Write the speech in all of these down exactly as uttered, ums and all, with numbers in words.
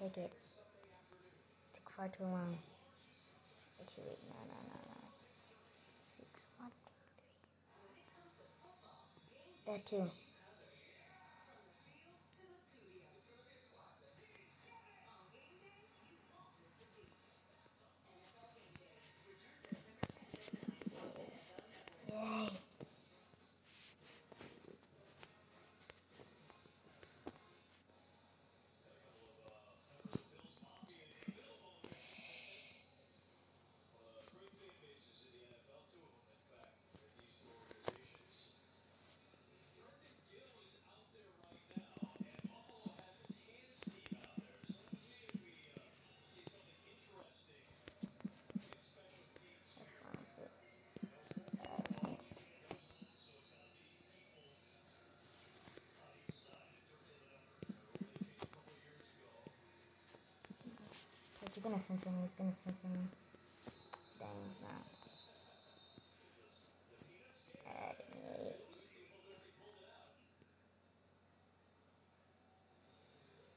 Take it. Took far too long. Actually, wait, no, no, no, no. Six, one, two, three. That too. Yay. He's gonna censor me, he's gonna censor me. Dang, he's not.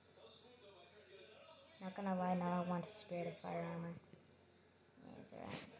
Not gonna lie, now I want to Spirit of Fire armor. Yeah, it's alright.